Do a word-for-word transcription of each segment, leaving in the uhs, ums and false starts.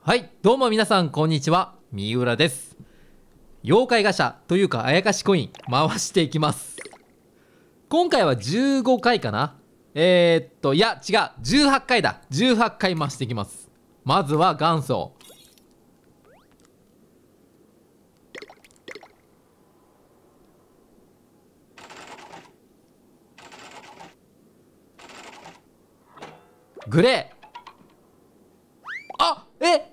はい、どうも皆さんこんにちは、三浦です。妖怪ガシャというかあやかしコイン回していきます。今回はじゅうごかいかな。えー、っといや違うじゅうはちかいだ。じゅうはちかい回していきます。まずは元祖グレー。あえ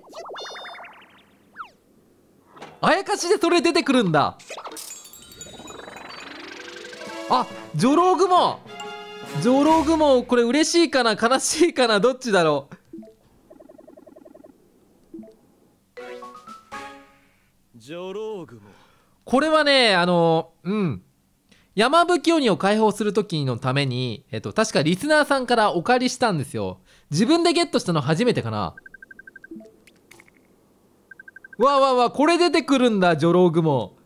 あやかしでそれ出てくるんだ。あジョロウグモジョロウグモ、これ嬉しいかな悲しいかな、どっちだろう。 ジョロウグモ、 これはね、あのうん山吹鬼を解放する時のために、えっと、確かリスナーさんからお借りしたんですよ。自分でゲットしたの初めてかな。わわわ、これ出てくるんだ、ジョロウグモ。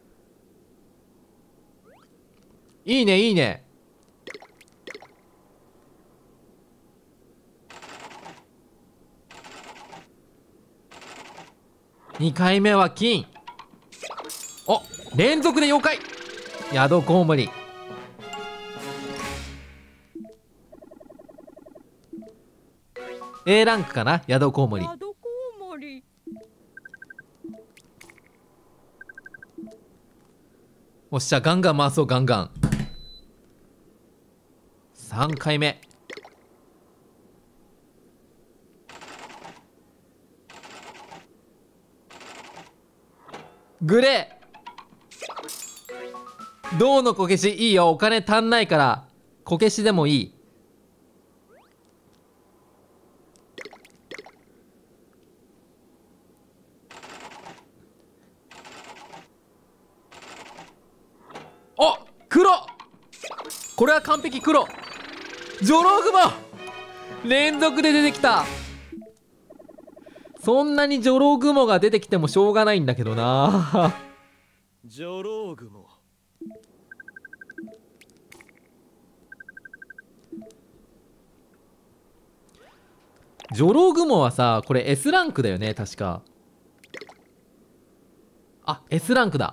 いいねいいね。にかいめは金。お連続で妖怪宿コウモリ。A ランクかな、宿コウモリ。 宿コウモリ。 おっしゃ、ガンガン回そう、ガンガン。さんかいめ。グレー。銅のこけしいいよ、お金足んないからこけしでもいい。お黒、これは完璧。黒ジョロウグモ連続で出てきた。そんなにジョロウグモが出てきてもしょうがないんだけどな。 ジョロウグモ、 ジョロウグモはさ、これ S ランクだよね確か。あ S ランクだ。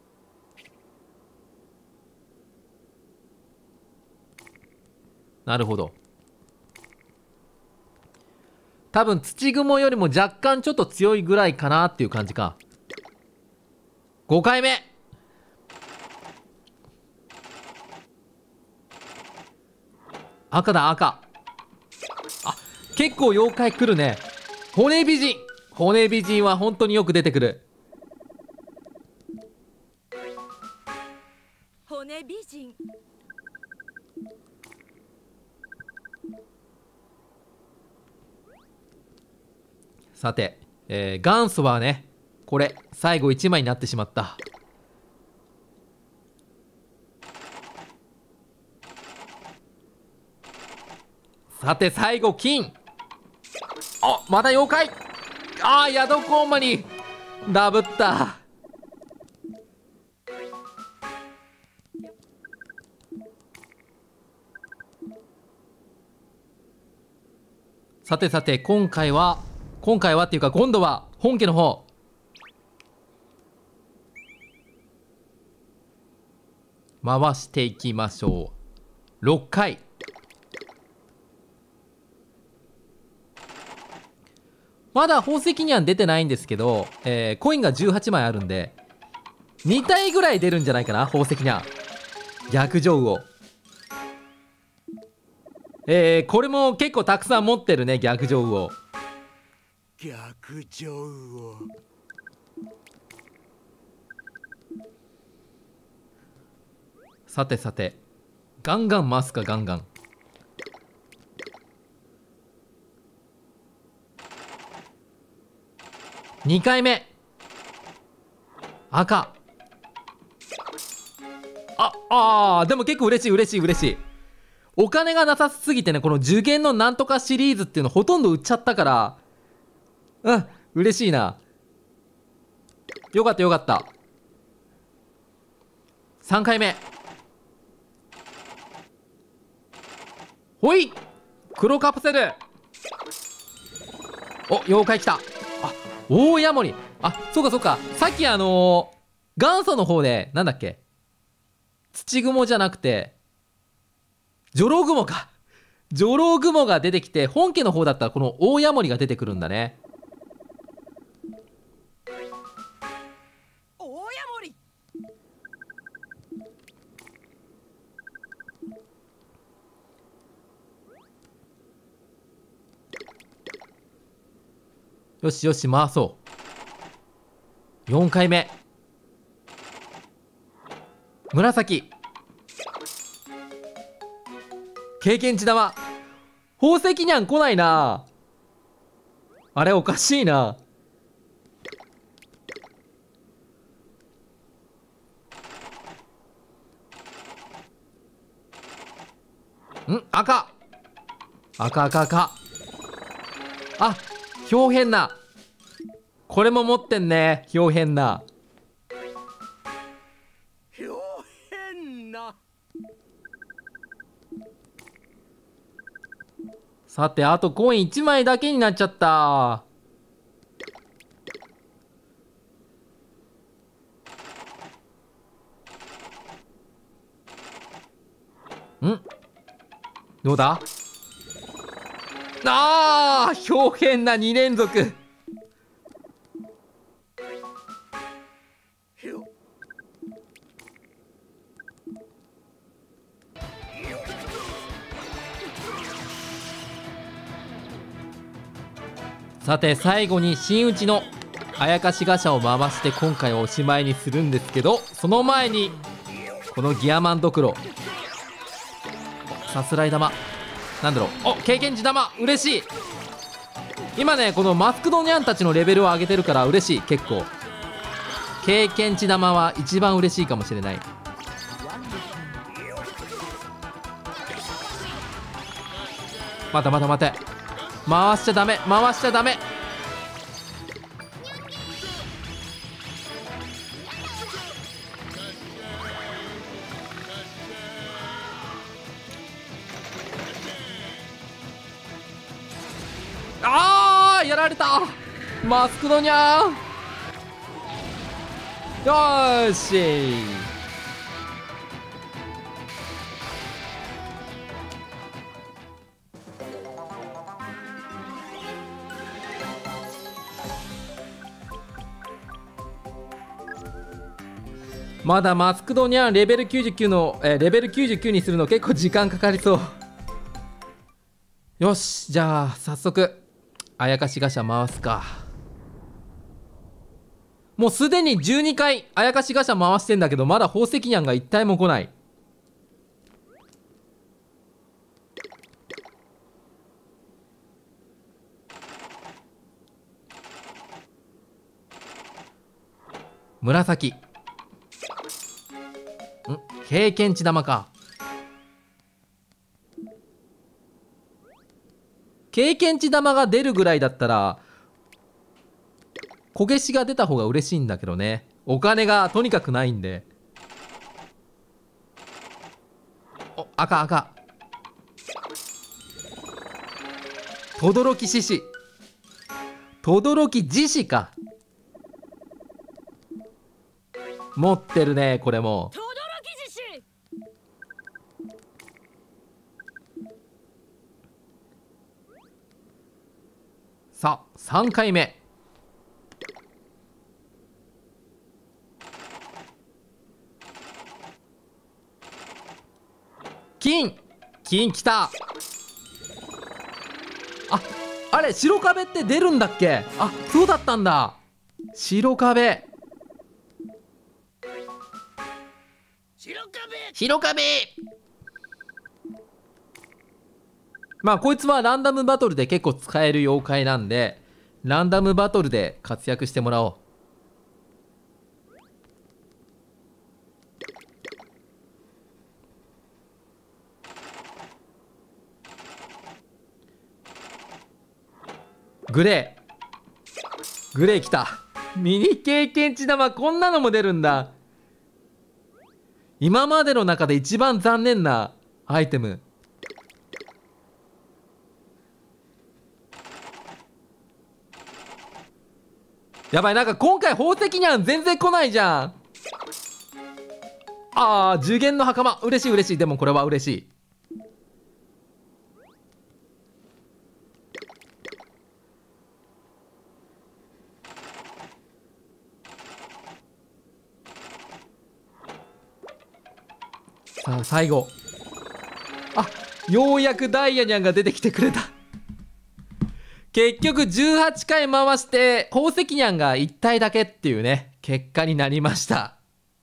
なるほど。多分土雲よりも若干ちょっと強いぐらいかなっていう感じか。ごかいめ。赤だ赤。あ結構妖怪来るね。骨美人骨美人は本当によく出てくる。 骨美人。 さて、えー、元祖はね、これ最後いちまいになってしまった。さて最後金。あまた妖怪。あー宿コウモリダブった。さてさて今回は今回はっていうか今度は本家の方回していきましょう。ろっかい。まだ宝石には出てないんですけど、えー、コインがじゅうはちまいあるんでに体ぐらい出るんじゃないかな。宝石には逆上魚。えー、これも結構たくさん持ってるね、逆上魚。 逆上魚、 さてさてガンガン回すか。ガンガンにかいめ赤。ああーでも結構嬉しい嬉しい嬉しい。お金がなさすぎてね、この受験のなんとかシリーズっていうのほとんど売っちゃったから、うん嬉しいな。よかったよかった。さんかいめほい黒カプセル。お妖怪来た。あ大ヤモリ。あ、そうかそうか。さっきあのー、元祖の方でなんだっけ、土雲じゃなくてジョロウグモか。ジョロウグモが出てきて、本家の方だったらこの大ヤモリが出てくるんだね。 大ヤモリ。 よしよし、回そう。よんかいめ。紫。経験値玉。宝石にゃん来ないな。あれおかしいな。ん、赤。赤赤赤。あ、豹変な。これも持ってんね、豹変な。 ひょ変な。 さて、あとコインいちまいだけになっちゃった。ん、どうだ。あー、豹変なに連続。 ひょさて、最後に真打ちのあやかしガシャを回して今回はおしまいにするんですけど、その前にこのギアマンドクロ、さすらい玉、なんだろう、お、経験値玉、嬉しい。今ね、このマスクドニャンたちのレベルを上げてるから嬉しい。結構経験値玉は一番嬉しいかもしれない。待て待て待て、回しちゃダメ、回しちゃダメ。あー、やられた。マスクドニャン。よーし。まだマスクドニャンレベルきゅうじゅうきゅうの、えーレベルきゅうじゅうきゅうにするの結構時間かかりそう。よし、じゃあ早速あやかしガシャ回すか。もうすでにじゅうにかいあやかしガシャ回してんだけど、まだ宝石ニャンが一体も来ない。紫。ん、経験値玉か。経験値玉が出るぐらいだったら小消しが出た方が嬉しいんだけどね。お金がとにかくないんで。お、赤赤。轟獅子、轟獅子か。持ってるね、これも。 とどろき獅子。 さあさんかいめ。金、金きた。あ、あれ白壁って出るんだっけ。あ、そうだったんだ。白壁、 白壁。 白壁。まあこいつはランダムバトルで結構使える妖怪なんで、ランダムバトルで活躍してもらおう。グレー、グレーきた。ミニ経験値玉、こんなのも出るんだ。今までの中で一番残念なアイテム。 やばい、なんか今回宝石にゃん全然来ないじゃん。あー、受験の袴、嬉しい嬉しい。でもこれは嬉しい。さあ最後、あ、ようやくダイヤニャンが出てきてくれた。結局じゅうはちかい回して宝石ニャンがいち体だけっていうね結果になりました。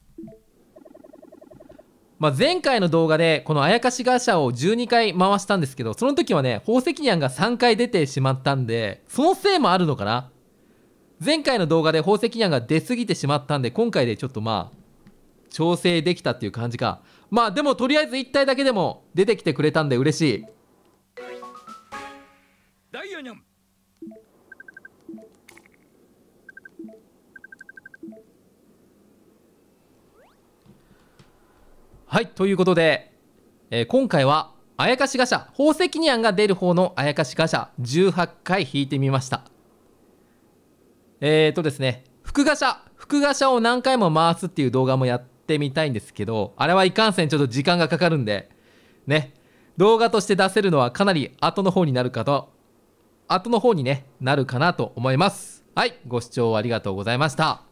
まあ、前回の動画でこのあやかしガシャをじゅうにかい回したんですけど、その時はね宝石ニャンがさんかい出てしまったんで、そのせいもあるのかな。前回の動画で宝石ニャンが出過ぎてしまったんで、今回でちょっとまあ調整できたっていう感じか。まあでもとりあえずいち体だけでも出てきてくれたんで嬉しい。 ダイヤニャン。 はい、ということで、えー今回はあやかしガシャ宝石ニャンが出る方のあやかしガシャじゅうはちかい引いてみました。えーとですね福ガシャ福ガシャを何回も回すっていう動画もやってみたいんですけど、あれはいかんせんちょっと時間がかかるんでね、動画として出せるのはかなり後の方になるかと後の方にねなるかなと思います。はい、ご視聴ありがとうございました。